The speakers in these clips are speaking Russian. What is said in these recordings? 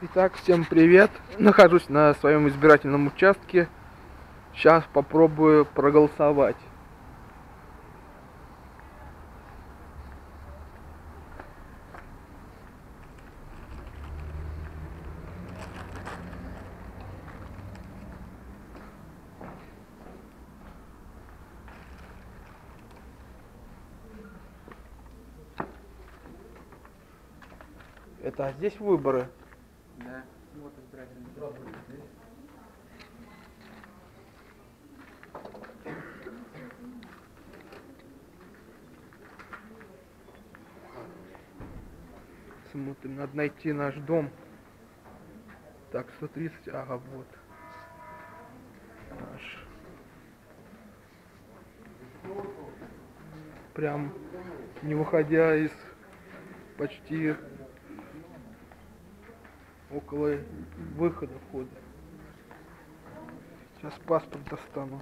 Итак, всем привет. Нахожусь на своем избирательном участке. Сейчас попробую проголосовать. Это здесь выборы? Да, вот избирательный участок. Смотрим, надо найти наш дом. Так, 130, ага, вот. Наш. Прям не выходя из почти около выхода входа. Сейчас паспорт достану.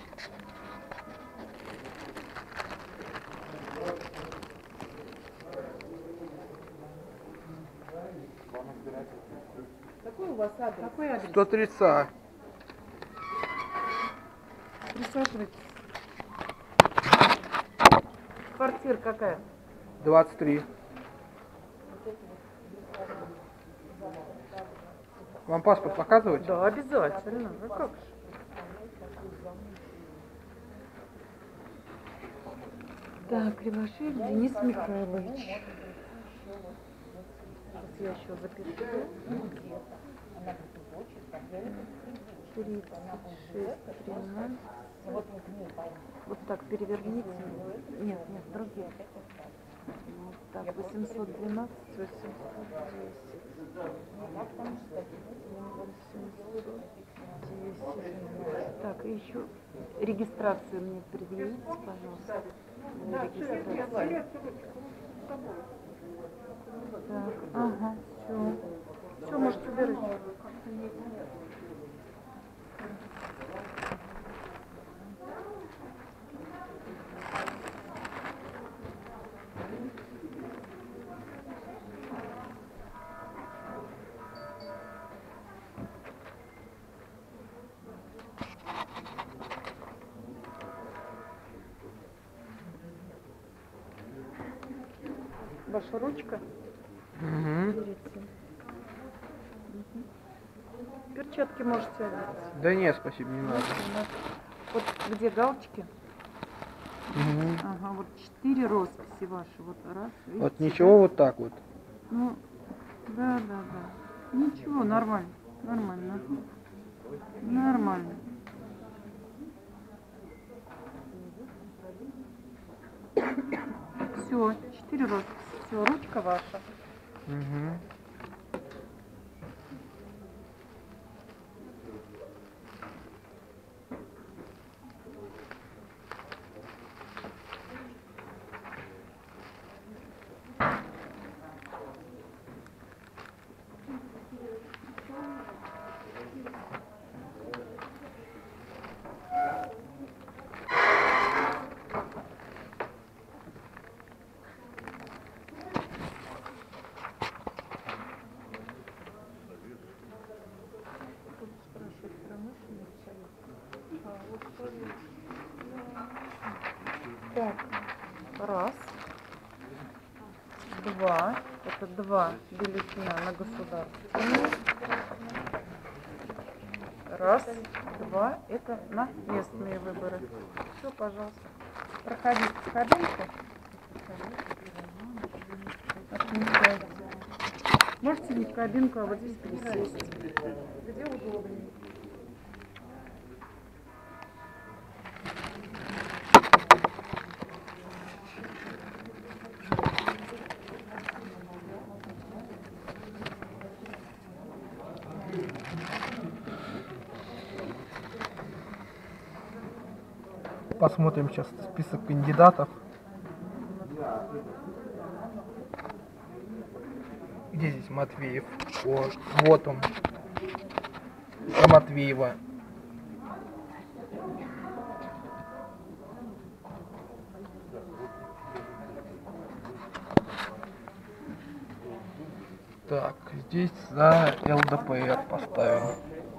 Какой у вас адрес? Какой адрес? 130. Присаживайтесь. Квартира какая? 23. Вам паспорт показывать? Да, обязательно. Ну как же. Так, Кривошеев Денис Михайлович. Сейчас я еще запишу. 36, 13. Вот так переверните. Нет, другие. Вот так, 812, 810. 810. Так, и еще регистрацию мне предъявите, пожалуйста. Регистрацию. Так, ага, все. Все, можете убирать. Ваша ручка? Угу. Перчатки можете одеть. Да нет, спасибо, не надо. Вот где галочки? Угу. Ага, вот 4 росписи ваши. Вот раз. Видите, Вот ничего, да? вот так вот. Ну, да. Ничего, нормально. Нормально. Все, 4 росписи. Все, ручка ваша. Угу. Так, раз, два, это 2 бюллетеня на государственную. Раз, 2, это на местные выборы. Все, пожалуйста. Проходите в кабинку. Отмечайте. Можете не в кабинку, а вот здесь присесть. Где удобнее. Посмотрим сейчас список кандидатов. Где здесь Матвеев? О, вот он. За Матвеева. Так, здесь за ЛДПР поставим.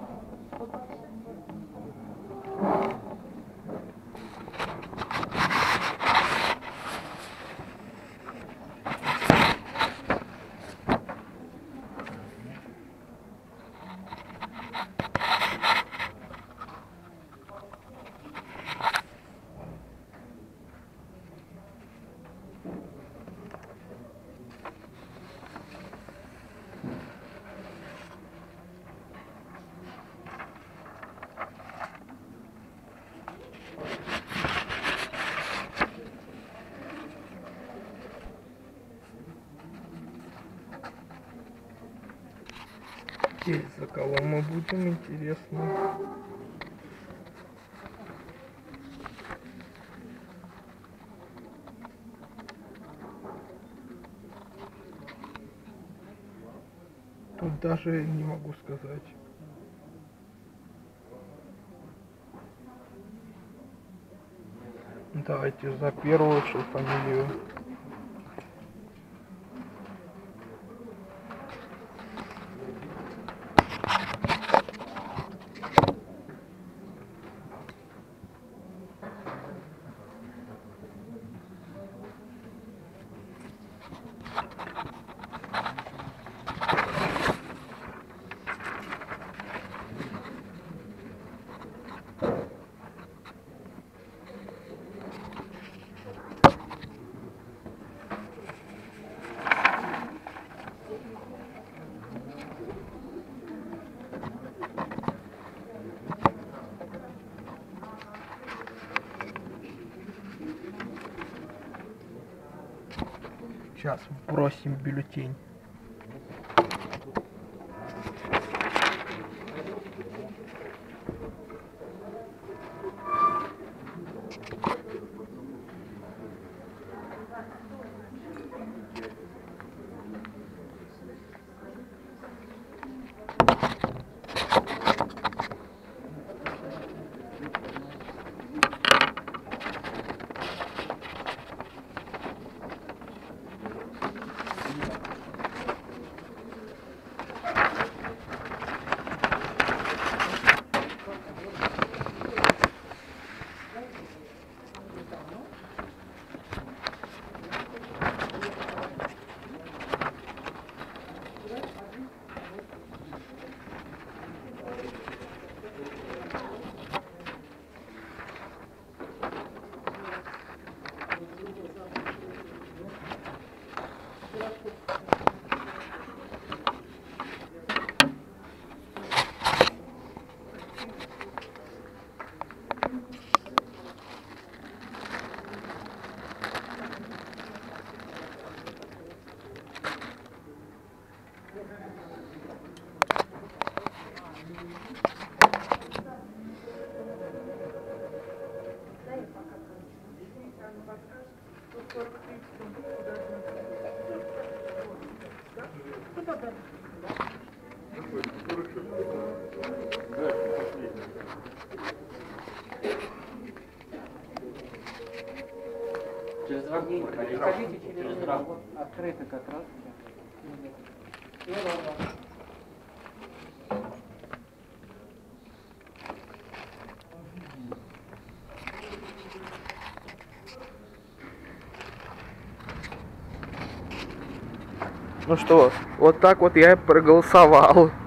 Здесь за кого мы будем, интересно. Тут даже не могу сказать. Давайте за первую фамилию. Сейчас бросим бюллетень. Через два дня приходите через два. Вот открыто как раз. Ну что, вот так вот я и проголосовал.